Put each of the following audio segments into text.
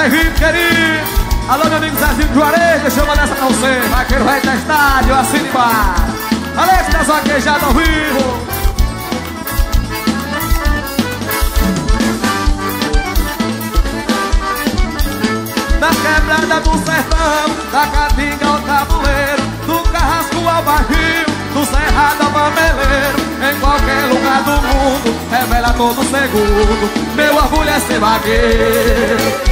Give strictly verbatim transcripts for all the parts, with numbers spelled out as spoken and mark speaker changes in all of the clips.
Speaker 1: Sergipe, querido. Alô, meu amigo Zezinho de Juarez, deixa eu mandar essa pra você. Vaqueiro vai da estádio, assim embaixo. Alex das Vaquejadas ao vivo. Da quebrada do sertão, da caatinga ao tabuleiro, do carrasco ao barril, do cerrado ao mameleiro. Em qualquer lugar do mundo, revela todo segundo. Meu orgulho é ser vaqueiro.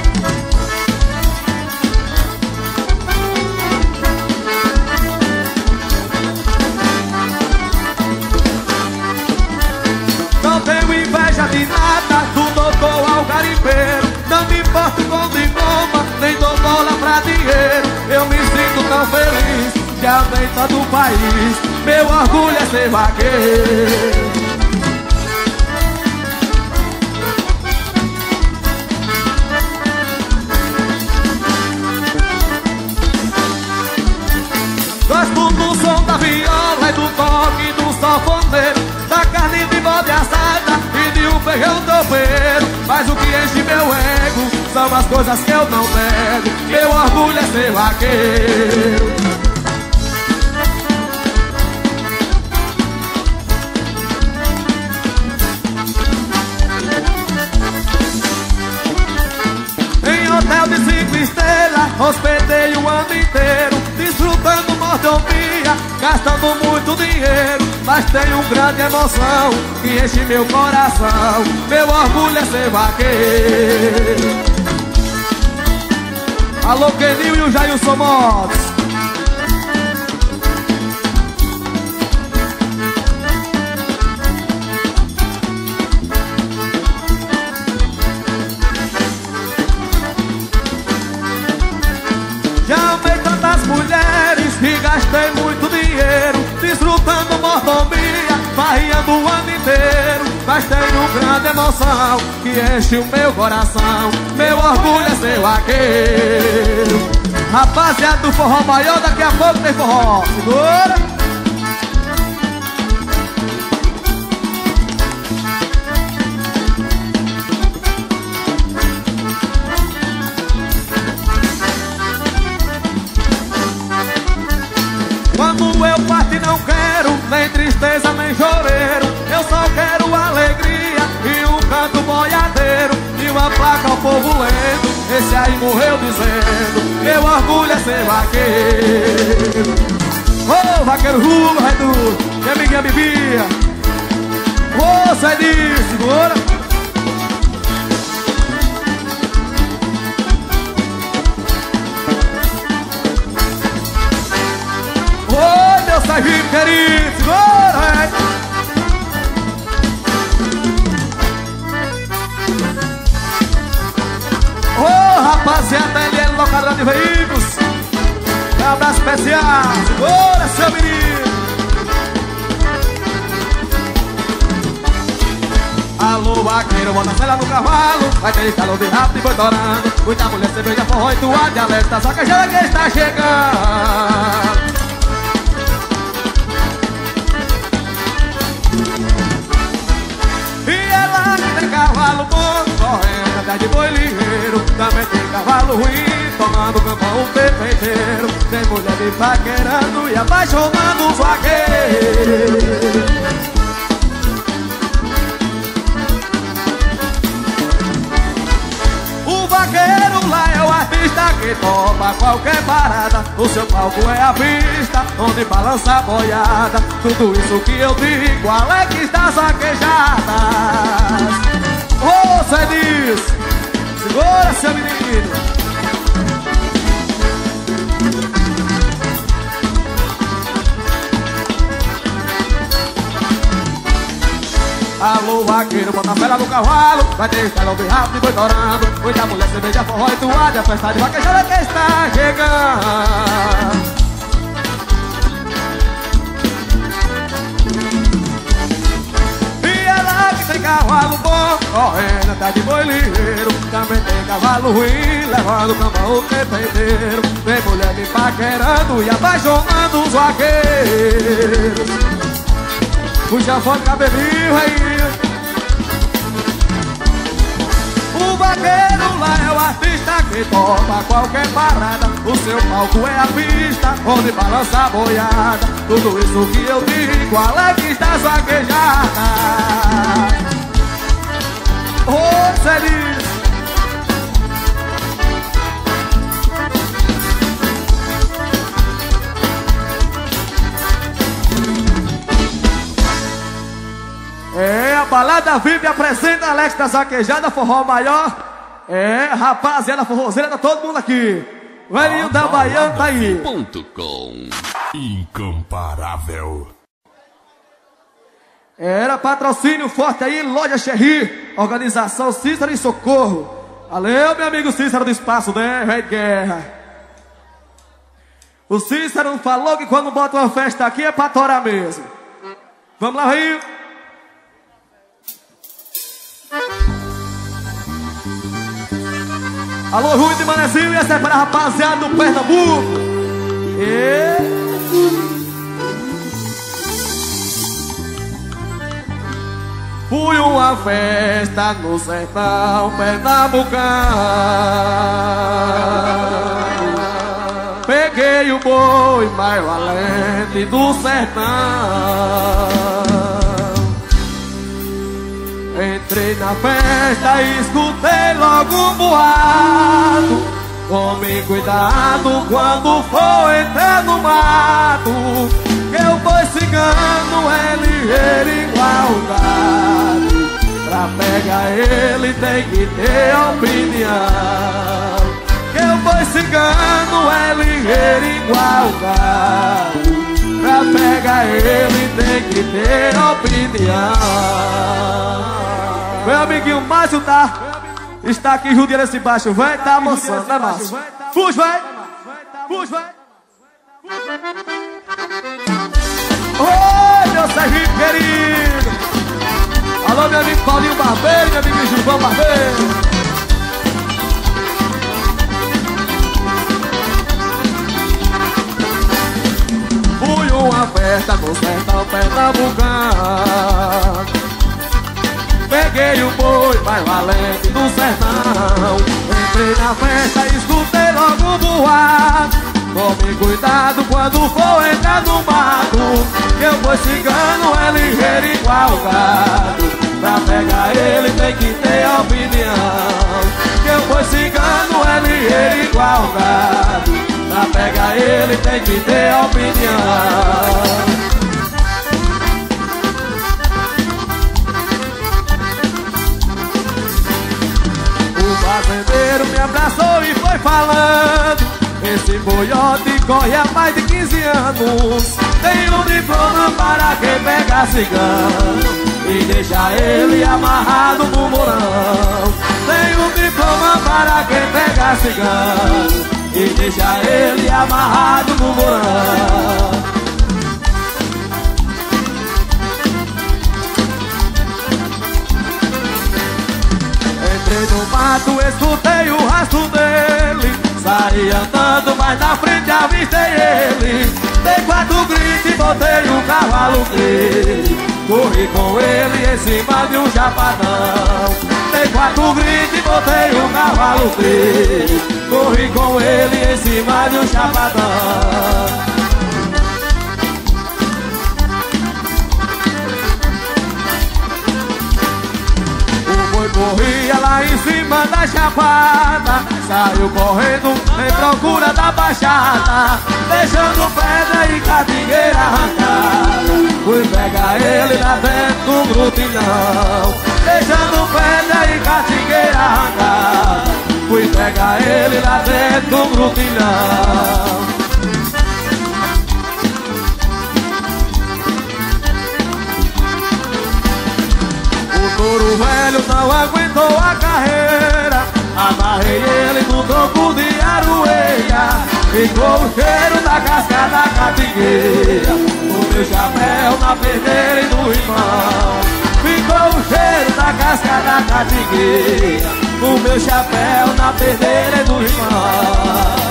Speaker 1: Não tenho inveja de nada, do doutor ao garimpeiro. Não me importo com diploma, nem dou bola pra dinheiro. Eu me sinto tão feliz, já andei todo o país. Meu orgulho é ser vaqueiro. Gosto do som da viola e do toque do sanfoneiro, da carne de bode assada e de um feijão tropeiro. Mas o que enche meu ego são as coisas que eu não nego. Meu orgulho é ser vaqueiro. Em hotel de cinco estrelas, hospedei o ano inteiro, desfrutando mordomia, gastando muito dinheiro. Mas tenho uma grande emoção que enche meu coração. Meu orgulho é ser vaqueiro. Alô, Kenil e o Jailson Motos. Já amei tantas mulheres e gastei muito dinheiro, desfrutando mordomia, farriando o ano inteiro. Mas tenho grande emoção que enche o meu coração. Meu orgulho é ser vaqueiro. Rapaziada do forró maior, daqui a pouco tem forró. Segura! Quando eu parto não quero nem tristeza nem choreiro. Eu só quero alegria e um canto boiadeiro e uma placa ao povo lendo. Esse aí morreu dizendo: meu orgulho é ser vaqueiro. Ô, oh, vaqueiro Rulo, Redu, que amiguinha bebia. Ô, oh, sai disso, segura. Sergipe, querido, segura! Ô, oh, rapaziada, L L Locadora de Veículos, um abraço especial, segura, seu menino! Alô, vaqueiro, bota a cela no cavalo, vai ter calor de rápido e boi torando. Muita mulher, cerveja, forró e tua dialeta, só que a gera que está chegando. Cavalo bom, correndo atrás de boi ligeiro. Também tem cavalo ruim, tomando campão o tempo inteiro. Tem mulher me paquerando e apaixonando os vaqueiros. O vaqueiro lá é o artista que topa qualquer parada. O seu palco é a pista onde balança a boiada. Tudo isso que eu digo, Alex das Vaquejadas. Ô, oh, sai disso! Segura, seu menino! Alô, vaqueiro, bota a fera no cavalo, vai ter estalão bem rápido e boi torando. Muita mulher, cerveja, forró e toalha, a festa de vaquejada que está chegando. Tem cavalo bom, correndo atrás de boi ligeiro. Também tem cavalo ruim, levando o campão o tempo inteiro. Tem mulher me paquerando e apaixonando os vaqueiros. Puxa fora o cabelinho aí. O vaqueiro lá é o artista que topa qualquer parada. O seu palco é a pista onde balança a boiada. Tudo isso que eu digo, Alex da Vaquejada. Ô, Celis! É, a Balada V I P apresenta Alex da Vaquejada, forró maior. É, rapaziada, forrozeira, tá todo mundo aqui. O velhinho da Baiana tá aí.
Speaker 2: Ponto com. Incomparável.
Speaker 1: Era patrocínio forte aí, Loja Cherry, organização Cícero e Socorro. Valeu, meu amigo Cícero do Espaço, né, velho de guerra. O Cícero falou que quando bota uma festa aqui é pra torar mesmo. Vamos lá, Rio. Alô, Rui de Manezinho, e essa é para a rapaziada do Pernambuco. E... fui uma festa no sertão pernambucano. Peguei o boi mais valente do sertão. Entrei na festa e escutei logo um boato. Tome cuidado quando for entrar no mato, que o boi cigano é ligeiro igual o gado. Pra pegar ele tem que ter opinião, que o boi cigano é ligeiro igual o gado. Pra pegar ele tem que ter opinião. Meu amiguinho Márcio tá, está aqui junto nesse baixo, vai, tá moçando, né, Márcio? Fuge, vai! Fuge, vai! Oi, meu Serginho querido! Alô, meu amigo Paulinho Barbeiro, meu amigo Gilvão Barbeiro! Fui uma festa no sertão pernambucano. Peguei o boi mais valente do sertão. Entrei na festa e escutei logo o boato. Tome cuidado quando for entrar no mato, que o boi cigano é ligeiro igual o gado. Pra pegar ele tem que ter opinião, que o boi cigano é ligeiro igual o gado. Pra pegar ele tem que ter opinião. O fazendeiro me abraçou e foi falando: esse boiote corre há mais de quinze anos. Tem um diploma para quem pega cigano e deixa ele amarrado no morão. Tem um diploma para quem pega cigano e deixa ele amarrado no morão. Entrei no mato, escutei o rastro dele. Saí andando, mas na frente avistei ele. Dei quatro gritos e botei o cavalo dele. Corri com ele em cima de um chapadão. Dei quatro gritos e botei o cavalo dele. Corri com ele em cima de um chapadão. Corria lá em cima da chapada, saiu correndo em procura da baixada, deixando pedra e catingueira arrancada. Fui pegar ele lá dentro do grutinão, deixando pedra e catingueira arrancada. Fui pegar ele lá dentro do grutinão. O touro velho não aguentou a carreira, amarrei ele no tronco de aroeira. Ficou o cheiro da casca da catingueira, o meu chapéu na perneira e no rimão. Ficou o cheiro da casca da catingueira, o meu chapéu na perneira e no rimão.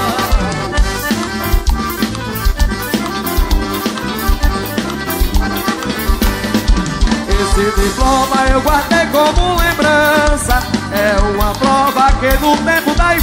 Speaker 1: Esse diploma eu guardei como lembrança. É uma prova que no tempo da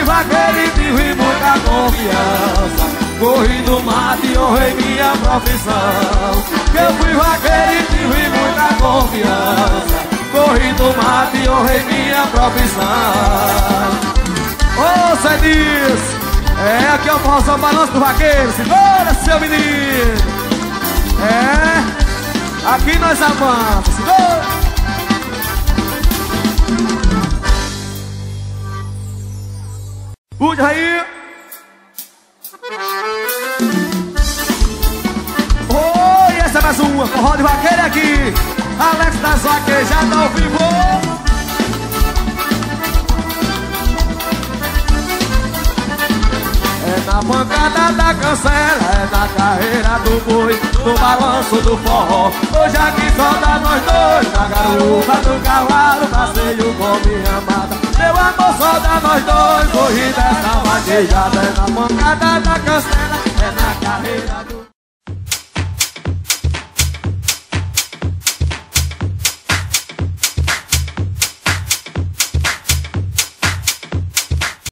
Speaker 1: fui vaqueiro e tive muita confiança. Corri do mato e honrei minha profissão. Eu fui vaqueiro e tive muita confiança. Corri do mato e honrei minha profissão. Ô, Zé Dias, é aqui é o forrozão balanço do vaqueiro. Segura, seu menino. É, aqui nós avançamos. Segura. Pude aí. Oi, essa é mais uma. Forró de vaqueiro aqui. Alex das Vaquejadas ao vivo. É na pancada da cancela, é na carreira do boi, no balanço do forró. Hoje aqui só dá nós dois, na garupa do cavalo, passeio com minha amada. Meu amor, só dá nós dois, corrida dessa vaquejada. É na pancada da cancela, é na carreira do...